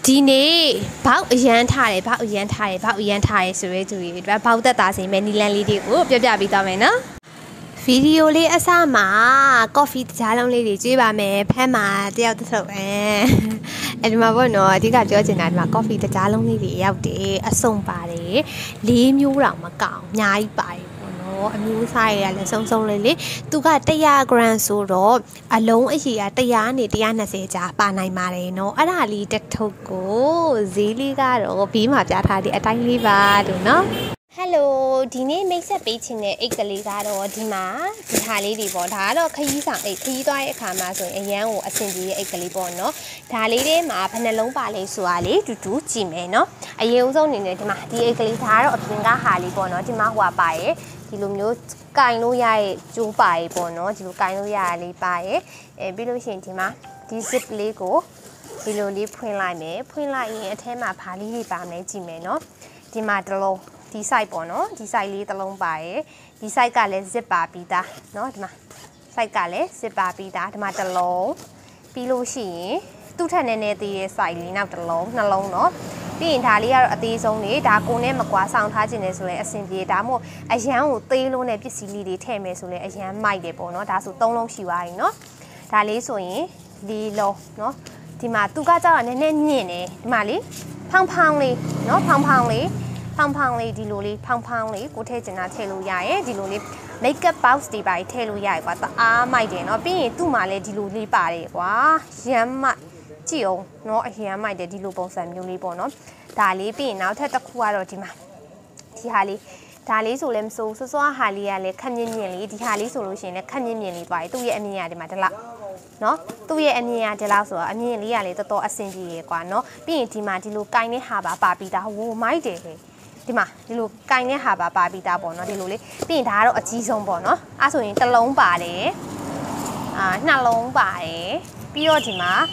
ဒီနေ့ဘောက်အရန်ထားတယ်ဘောက်အရန်ထားတယ်ဘောက်အရန်ထားတယ်ဆိုရဲသူတွေအတွက်ဘောက်သက်သားစီမဲ့နီလန်လေးတွေကိုပြပြပေးသွားမယ်နော်ဗီဒီယိုလေးအစမှာကော်ဖီတကြားလုံးလေးတွေကျွေးပါမယ်ဖမ်းမှာတယောက်တစ်ထုပ်အဲဒီမှာပေါ့နော်အဓိကပြောချင်တာဒီမှာကော်ဖီတကြားလုံးလေးတွေရောက်တယ်အစုံပါတယ်၄မျိုးတောင်မကောင်းအများကြီးပါတယ်အမျိုးအစားရလည်းစုံစုံလေးလေသူက100 gram ဆိုတော့အလုံးအရေက100နဲ့120ကြာပါနိုင်ပါတယ်เนาะအဲ့ဒါလေးတစ်ထုပ်ကိုဈေးလေးကတော့ဘေးမှာပြထားတဲ့အတိုင်းလေးပါတို့เนาะဟယ်လိုဒီနေ့မိတ်ဆက်ပေးချင်တဲ့အိတ်ကလေးကတော့ဒီမှာဒီဟာလေးတွေပေါ့ဒါကတော့ခရီးဆောင်အိတ်ခရီးသွားတဲ့အခါမှာဆိုရင်အရန်ကိုအဆင်ပြေတဲ့အိတ်ကလေးပေါ့နော်ဒါလေးတွေမှာဘယ်နှလုံးပါလဲဆိုတာလေးတူတူကြည့်မယ်နော်အရင်ဦးဆုံးအနေနဲ့ဒီမှာဒီအိတ်ကလေးဒါကတော့အပြင်ကဟာလေးပေါ့နော်ဒီမှာဟိုပါရဲ့ဒီလိုမျိုးကင်လို့ရရဲ့ကျိုးပါရေပေါ့နော်ဒီလိုကင်လို့ရရလေးပါရဲ့ပြီးလို့ရှိရင်ဒီမှာဒီ zip လေးကိုဒီလိုလေးဖွင့်လိုက်မယ်ဖွင့်လိုက်ရင်အထဲမှာဘာလေးတွေပါမလဲကြည့်မယ်နော်ဒီမှာတစ်လုံးဒီ site ပေါ့နော်ဒီ site လေးတစ်လုံးပါရဲ့ဒီ site ကလည်း zip ပါပြီးသားเนาะဒီမှာ site ကလည်း zip ပါပြီးသားဒီမှာတစ်လုံးပြီးလို့ရှိရင်သူ့ထက်နည်းနည်းသေးတဲ့ site လေးနောက်တစ်လုံးနှလုံးเนาะပြီးရင်ဒါလေးကတော့အသေးဆုံးနေဒါကိုနဲ့မကွာဆောင်ထားခြင်းနဲ့ဆိုရင်အဆင်ပြေဒါမို့အရန်ကိုသေးလုံးနဲ့ပစ္စည်းလေးတွေထည့်မယ်ဆိုရင်အရန်မိုက်တယ်ပေါ့เนาะဒါဆို3လုံးရှိသွားပြီเนาะဒါလေးဆိုရင်4လုံးเนาะဒီမှာသူကကြောက်ရနည်းနည်းညင်တယ်ဒီမှာလေးဖောင်းဖောင်းလေးเนาะဖောင်းဖောင်းလေးဒီလိုလေးဖောင်းဖောင်းလေးကိုထည့်ချင်တာထည့်လို့ရရဲ့ဒီလိုလေး makeup box တွေပါထည့်လို့ရရဲ့ကွာတအားမိုက်တယ်เนาะပြီးရင်သူ့မှာလည်းဒီလိုလေးပါတယ်ကွာရမ်းမိုက်ကြည့်အောင်เนาะအရင်မိုက်တယ်ဒီလိုပုံစံမျိုးလေးပေါ့เนาะဒါလေးပြီးရင်နောက်ထပ်တစ်ခုကတော့ဒီမှာဒီဟာလေးဒါလေးဆိုလည်းမစိုးစောစောဟာလေးကလည်းခက်မြင့်မြင့်လေးဒီဟာလေးဆိုလို့ရှိရင်လည်းခက်မြင့်မြင့်လေးပါတယ်သူ့ရဲ့အမြင်ကဒီမှာဒီလောက်เนาะသူ့ရဲ့အမြင်ကဒီလောက်ဆိုတော့အမြင်လေးကလည်းတော်တော်အဆင်ပြေရယ်ကွာเนาะပြီးရင်ဒီမှာဒီလိုကိုင်းတဲ့ဟာပါပြီးသားဝိုးမိုက်တယ်ဟဲ့ဒီမှာဒီလိုကိုင်းတဲ့ဟာပါပြီးသားပေါ့เนาะဒီလိုလေးပြီးရင်ဒါကတော့အကြီးဆုံးပေါ့เนาะအဲ့ဆိုရင်တစ်လုံးပါတယ်နှစ်လုံးပါတယ်ပြီးတော့ဒီမှာ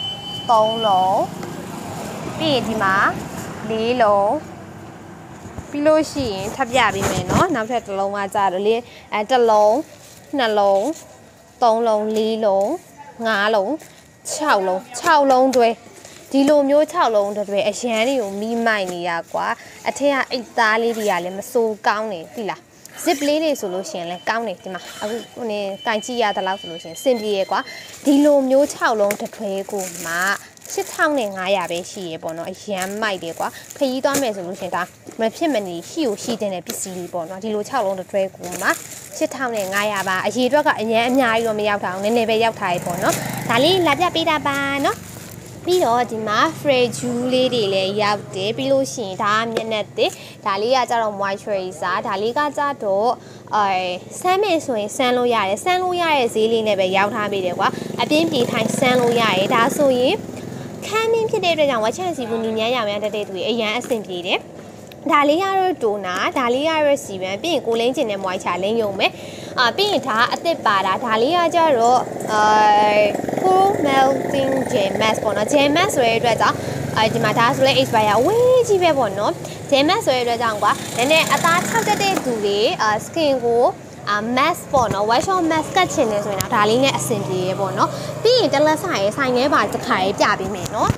3လုံးပြီးရင်ဒီမှာ4လုံးပြီးလို့ရှိရင်ထပ်ပြပေးမယ်เนาะနောက်ထပ်တစ်လုံးကကြာတော့လေတစ်လုံး2လုံး3လုံး4လုံး5လုံး6လုံးတွဲဒီလိုမျိုး6လုံးတွဲအရန်တွေကိုမိမိုက်နေရကွာအထက်ကအိတ်သားလေးတွေကလည်းမစိုးကောင်းနေသိလားzip လေးတွေဆိုလို့ရှိရင်လည်းကောင်းတယ်ဒီမှာအခုကိုနေကန်ကြည့်ရတဲ့လောက်ဆိုလို့ရှိရင်စင်ပြေရယ်ကွာဒီလိုမျိုး6လုံးတစ်ထွဲကိုမှ8500ပဲရှိရပေါ့နော်အရန်မိုက်တယ်ကွာခရီးသွားမယ်ဆိုလို့ရှင်ဒါမဖြစ်မနေရှိတဲ့ပစ္စည်းလေးပေါ့နော်ဒီလို6လုံးတစ်ထွဲကိုမှ8500ပါအရေအတွက်ကအရန်အများကြီးတော့မရောက်တာအောင်နည်းနည်းပဲရောက်ထားရပေါ့နော်ဒါလေးလာပြပေးတာပါနော်ပြီးတော့ဒီမှာ fresh juice လေးတွေလည်းရောက်တယ်ပြီးလို့ရှိရင်ဒါကမျက်နှာသစ်ဒါလေးကကြတော့ moisturizer ဒါလေးကကြတော့ဆန်းမယ်ဆိုရင်ဆန်းလို့ရတယ်ဆန်းလို့ရတဲ့ဈေးလေးနဲ့ပဲရောက်ထားပေးတယ်ကွာအပြင်းပြေထိုင်ဆန်းလို့ရတယ်ဒါဆိုရင်ခမ်းမင်းဖြစ်တဲ့အတွက်ကြောင့်ဝက်ချန်စီဘူးညီမြန်းရမြန်းတဲ့သူတွေအရန်အဆင်ပြေတယ်ဒါလေးကတော့တိုနာဒါလေးကတော့စီဗန်ပြီးရင်ကိုလင်းကျင်တဲ့မွိုင်းချလင်းယုံမယ်ပြီးရင်ဒါအသစ်ပါတာဒါလေးကကြတော့cool melting gel mask ပေါ့နော် gel mask ဆိုတဲ့အတွက်ကြောင့်ဒီမှာဒါဆိုလဲ expire ဝေးကြီးပဲပေါ့နော် gel mask ဆိုတဲ့အတွက်ကြောင့်ကွာနည်းနည်းအသား၆တက်တဲ့သူတွေskin ကိုmask ပေါ့နော် white shot mask ကတ်ချင်နေဆိုရင်တော့ဒါလေးနဲ့အဆင်ပြေရပေါ့နော်ပြီးရင်တလက်ဆိုင်ရဲ့ဆိုင်ထဲမှာတစ်ခါရေးပြပေးမယ်နော်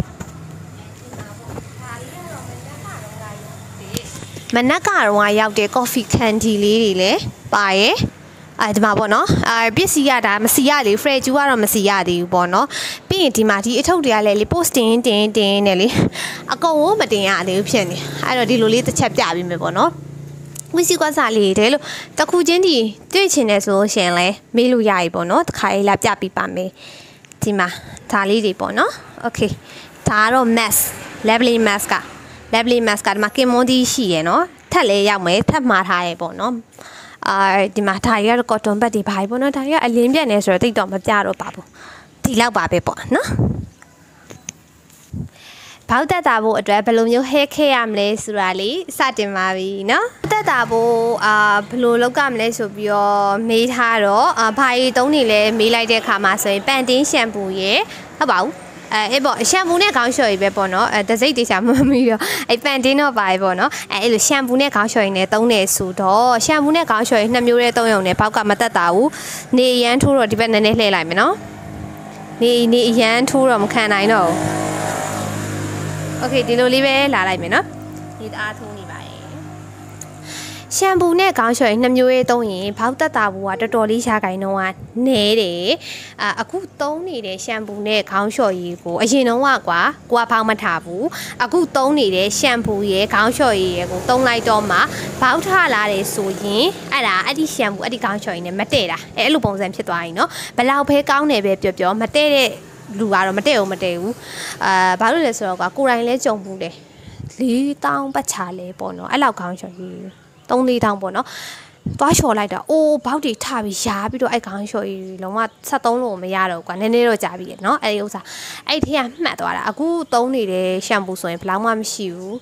မနက်ကတော့ရောက်တဲ့ coffee candy လေးတွေလည်းပါရဲ့ဒီမှာပေါ့နော်ပစ္စည်းရတာမစီရလေ fresh juice ကတော့မစီရသေးဘူးပေါ့နော်ပြီးရင်ဒီမှာဒီအထုပ်တွေကလည်းလေ post တင်နေလေအကုန်ကိုမတင်ရသေးဘူးဖြစ်နေအဲ့တော့ဒီလိုလေးတစ်ချက်ပြပေးမယ်ပေါ့နော်ဝီစီကွာစာလေးတယ်လို့တခုချင်းဒီတွေ့ချင်တယ်ဆိုရှင်လဲမေးလို့ရပြီပေါ့နော်တစ်ခါလေးလာပြပေးပါမယ်ဒီမှာဒါလေးတွေပေါ့နော် okay ဒါကတော့ mask lovely mask ကဒီမှာကင်မွန်ဒီရှိရယ်နော်ထက်လဲရောက်မယ်ထက်မှားထားရယ်ပေါ့နော်ဒီမှာဒါရီကတော့ cotton bud တွေပါပြီပေါ့နော်ဒါရီကအလင်းပြတ်နေဆိုတော့တိတ်တော့မပြတော့ပါဘူးဒီလောက်ပါပဲပေါ့နော်ဘောက်တက်တာဖို့အတွက်ဘယ်လိုမျိုး hair care ရမလဲဆိုတာလေးစတင်ပါပြီเนาะတက်တာဖို့ဘယ်လိုလုပ်ရမလဲဆိုပြီးတော့မေးထားတော့ဘာကြီးသုံးနေလဲမေးလိုက်တဲ့အခါမှာဆိုရင်ပန်တင်းရှမ်ပူရယ်ဟုတ်ပါဘူးပေါ့ရှမ်ပူနဲ့ခေါင်းလျှော်ရည်ပဲပေါ့နော်တစိမ့်တေချာမမီတော့ပန်တင်းတော့ပါပဲပေါ့နော်အဲ့လိုရှမ်ပူနဲ့ခေါင်းလျှော်ရည်နဲ့သုံးနေဆိုတော့ရှမ်ပူနဲ့ခေါင်းလျှော်ရည်2မျိုးနဲ့သုံးရုံနဲ့ဘောက်ကမတက်တာဘူးနေရန်ထိုးတော့ဒီဘက်နည်းနည်းလှည့်လိုက်မယ်နော်နေရန်ထိုးတော့မခံနိုင်တော့ဘူးโอเคဒီလိုလေးပဲလာလိုက်မယ်နော်ဒီတအားထိုးနေပါရဲ့ရှမ်ပူနဲ့ခေါင်းလျှော်ရည်2မျိုးရေးသုံးရင်ဘောက်တက်တာဘူးကတော်တော်လေးရှားခိုင်တော့နဲတယ်အခုသုံးနေတဲ့ရှမ်ပူနဲ့ခေါင်းလျှော်ရည်ကိုအရင်တုန်းကကွာကိုကဘောက်မထားဘူးအခုသုံးနေတဲ့ရှမ်ပူရဲ့ခေါင်းလျှော်ရည်ရဲ့ကိုသုံးလိုက်တော့မှဘောက်ထလာတယ်ဆိုရင်အဲ့ဒီရှမ်ပူအဲ့ဒီခေါင်းလျှော်ရည်နဲ့မတည့်တာအဲ့လိုပုံစံဖြစ်သွားရင်နော်ဘလောက်ဖဲကောင်းတယ်ပဲပြောမတည့်တဲ့လူကတော့မတည့်ဘူးဘာလို့လဲဆိုတော့ကွာကိုယ်တိုင်လဲကြုံဘူးတယ်4000ပတ်ချလဲပေါ့နော်အဲ့လောက်ခေါင်းလျှော်ရည်3-4တောင်းပေါ့နော်သွားလျှော်လိုက်တာအိုးဘောက်တွေထပြီးရှားပြီးတော့အဲ့ခေါင်းလျှော်ရည်လုံးဝ73လို့မရတော့ကွာနည်းနည်းတော့ကြာပြီရနော်အဲ့ဒီဥစ္စာအဲ့ထဲကမှတ်သွားတာအခုသုံးနေတဲ့ရှမ်ပူဆိုရင်ဘယ်လောက်မှမရှိဘူး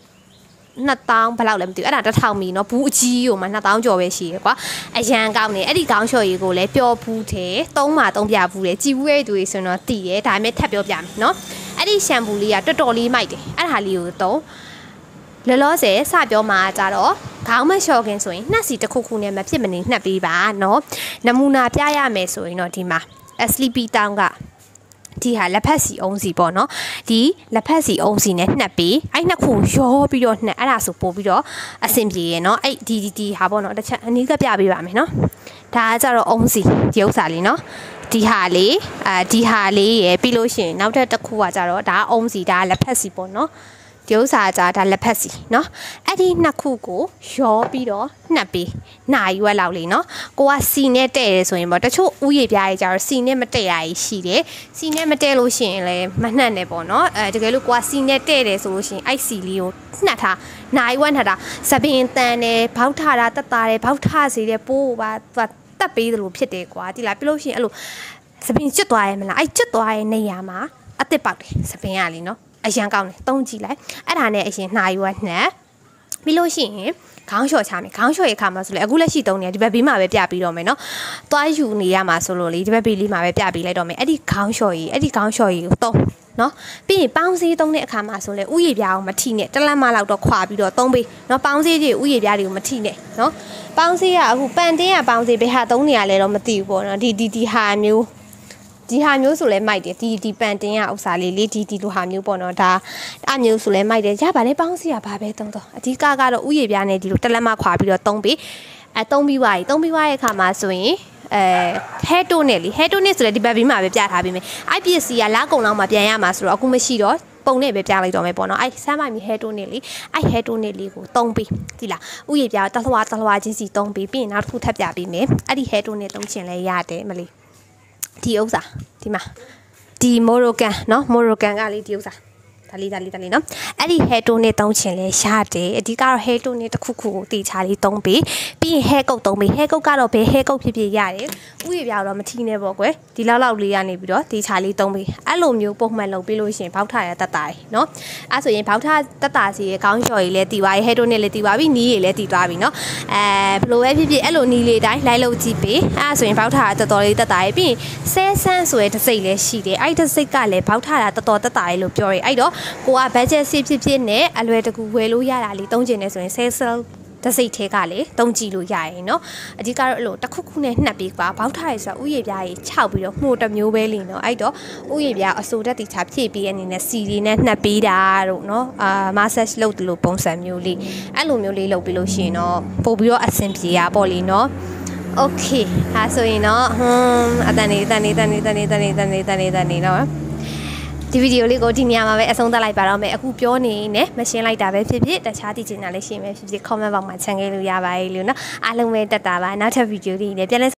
2000ဘယ်လောက်လဲမသိဘူးအဲ့ဒါ1000မီနော်ဘူးအကြီးကိုမှ2000ကျော်ပဲရှိရယ်ကွာအရန်ကောင်းနေအဲ့ဒီခေါင်းလျှော်ရည်ကိုလည်းပျော်ဖူးတယ်3ပြဘူးတယ်ကြည်ဘူးရဲ့သူတွေဆိုတော့တည်တယ်ဒါပေမဲ့ထပ်ပြောပြမယ်နော်အဲ့ဒီရှမ်ပူလေးကတော်တော်လေးမိုက်တယ်အဲ့ဒါလေးကိုသုံးလောလောဆယ်စပြောမှာကြတော့ခေါင်းမလျှော်ခင်ဆိုရင်နှက်စီတစ်ခုခုနဲ့မဖြစ်မနေနှက်ပေးပါနော်နမူနာပြရမယ်ဆိုရင်တော့ဒီမှာ Sleepy Town ကဒီဟာလက်ဖက်စီအုံးစီပေါ့နော်ဒီလက်ဖက်စီအုံးစီနဲ့နှက်ပေးအဲ့နှစ်ခုရောပြီးတော့နှက်အဲ့ဒါဆိုပို့ပြီးတော့အဆင်ပြေရယ်နော်အဲ့ဒီဟာပေါ့နော်တစ်ချက်အနည်းကပြပေးပါမယ်နော်ဒါကကြတော့အုံးစီဒီဥစ္စာလေးနော်ဒီဟာလေးဒီဟာလေးရယ်ပြီးလို့ရှိရင်နောက်တစ်ခုကကြတော့ဒါအုံးစီဒါလက်ဖက်စီပေါ့နော်ဒီဥစ္စာကြဒါလက်ဖက်စီเนาะအဲ့ဒီနှစ်ခုကိုရောပြီးတော့နှက်ပေးနိုင်ရွက်လောက်လေးเนาะကိုကစီနဲ့တဲ့တယ်ဆိုရင်ပေါ့တချို့ဥယျာဉ်ပြားကြီးကြတော့စီနဲ့မတဲ့ရကြီးရှိတယ်စီနဲ့မတဲ့လို့ရှိရင်လည်းမနှက်နဲ့ပေါ့เนาะတကယ်လို့ကိုကစီနဲ့တဲ့တယ်ဆိုလို့ရှိရင်အဲ့စီလေးကိုနှက်ထားနိုင်ရွက်နှက်ထားသပင်တန်တယ်ဘောက်ထတာတက်တာတယ်ဘောက်ထစေတယ်ပိုးပါတက်ပေးသလိုဖြစ်တယ်ကွာဒီလားပြလို့ရှိရင်အဲ့လိုသပင်ကျွတ်သွားရဲမလားအဲ့ကျွတ်သွားရဲနေရာမှာအစ်စ်ပေါက်တယ်သပင်ကလေเนาะအရန်ကောင်းတယ်သုံးကြည့်လိုက်အဲ့ဒါနဲ့အရင်နှာရွက်နှက်ပြီးလို့ရှိရင်ခေါင်းလျှော်ချမယ်ခေါင်းလျှော်ရခါမှာဆိုလေအခုလက်ရှိသုံးနေဒီဘက်ဘေးမှာပဲပြပြီးတော့မယ်နော်သွားယူနေရမှာဆိုလို့လေဒီဘက်ဘေးလေးမှာပဲပြပြီးလိုက်တော့မယ်အဲ့ဒီခေါင်းလျှော်ရည်ကိုသုံးနော်ပြီးရင်ပေါင်းစည်းသုံးတဲ့အခါမှာဆိုလေဥယျာဉ်ပြားကိုမထိနဲ့တလက်မလောက်တော့ခွာပြီးတော့သုံးပေးနော်ပေါင်းစည်းကြီးဥယျာဉ်ပြားတွေကိုမထိနဲ့နော်ပေါင်းစည်းကအခုပန်တင်းကပေါင်းစည်းဘယ်ဟာသုံးနေရလဲတော့မသိဘူးပေါ့နော်ဒီဟာမျိုးဒီဟာမျိုးဆိုလဲမိုက်တယ်ဒီပန်တင်ရဥစ္စာလေးဒီလိုဟာမျိုးပေါ့နော်ဒါအမျိုးဆိုလဲမိုက်တယ်ရပါလေပေါင်းစီရပါပဲသုံးတော့အဓိကကတော့ဥယျာဉ်ပြားနဲ့ဒီလိုတက်လက်မခွာပြီးတော့သုံးပြီးသုံးပြီးသွားရဲ့အခါမှာဆိုရင်hair tone နဲ့လေ hair tone နဲ့ဆိုလဲဒီဘက်ဘေးမှာပဲပြထားပြီးမယ်အဲ့ပစ္စည်းကလာကုံလောက်မှပြန်ရမှာဆိုတော့အခုမရှိတော့ပုံနဲ့ပဲပြလိုက်တော့မယ်ပေါ့နော်အဲ့ဆမ်းမိုင်မီ hair tone နဲ့လေအဲ့ hair tone နဲ့လေးကိုသုံးပြီးဒီလားဥယျာဉ်ပြားတလွှာချင်းစီသုံးပြီးပြီးရင်နောက်တစ်ခုထပ်ပြပေးမယ်အဲ့ဒီ hair tone နဲ့သုံးချင်လဲရတယ်မလေးဒီဥစ္စာဒီမှာဒီမိုရိုကန်เนาะမိုရိုကန်ကလေးဒီဥစ္စာဒါလေးเนาะအဲ့ဒီ hair tone နဲ့တုံးချင်လဲရတယ်အဓိကတော့ hair tone နဲ့တစ်ခုခုကိုတေချာလေးတုံးပြီးပြီးရင် hair coat တုံးပြီး hair coat ကတော့ဘယ် hair coat ဖြစ်ဖြစ်ရတယ်ဥယျာဉ်ပြားတော့မထီးနဲ့ပေါ့ကွယ်ဒီလောက်လေးရနေပြီးတော့တေချာလေးတုံးပြီးအဲ့လိုမျိုးပုံမှန်လုပ်ပြီးလို့ရှိရင်ဘောက်ထရတက်တာရယ်เนาะအဲ့ဆိုရင်ဘောက်ထတက်တာစီရဲ့ခေါင်းလျှော်ရည်လဲတီသွားပြီ hair tone နဲ့လဲတီသွားပြီနီးရည်လဲတီသွားပြီเนาะဘယ်လိုပဲဖြစ်ဖြစ်အဲ့လိုနီးလေးတိုင်းလိုက်လုပ်ကြည့်ပြီးအဲ့ဆိုရင်ဘောက်ထရတော်တော်လေးတက်တာရယ်ပြီးရင်ဆဲဆန်းဆိုရဲတစ်စိတ်လဲရှိတယ်အဲ့တစ်စိတ်ကလည်းဘောက်ထရတော်တော်တက်တာရယ်လို့ပြောရယ်အဲ့တော့ကိုက budget ဖြစ်နဲ့အလွယ်တကူဝယ်လို့ရတာလေးသုံးချင်နေဆိုရင် sale တစ်စိတ်ထဲကလေသုံးကြည့်လို့ရရင်เนาะအဓိကတော့အဲ့လိုတစ်ခုခုနဲ့နှက်ပြီးပါဘောက်ထားရဆိုဥယျာဉ်ပြားကြီးခြောက်ပြီးတော့မှုတစ်မျိုးပဲလीเนาะအဲ့တော့ဥယျာဉ်ပြားအစိုးတက်တီချဖြည့်ပြီးအနေနဲ့စီလေးနဲ့နှက်ပေးတာတို့เนาะmassage လုပ်တယ်လို့ပုံစံမျိုးလေးအဲ့လိုမျိုးလေးလုပ်ပြီးလို့ရှိရင်တော့ပို့ပြီးတော့အဆင်ပြေရပေါ့လीเนาะโอเคဟာဆိုရင်တော့အတန်နေเนาะဒီဗီဒီယိုလေးကိုဒီနေရာမှာပဲအဆုံးသတ်လိုက်ပါတော့မယ်အခုပြောနေနေမရှင်းလိုက်တာပဲဖြစ်ဖြစ်တခြားသိချင်တာလည်းရှင်းမယ်ဖြစ်ဖြစ် comment box မှာချန်ခဲ့လို့ရပါတယ်လို့เนาะအားလုံးပဲတက်တာပါနောက်ထပ်ဗီဒီယိုလေးနဲ့ပြန်